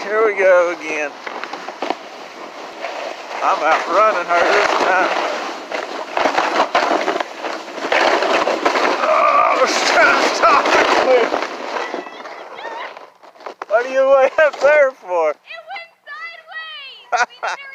Here we go again. I'm outrunning her this time. Oh, I was trying to stop her. What are you way up there for? It went sideways!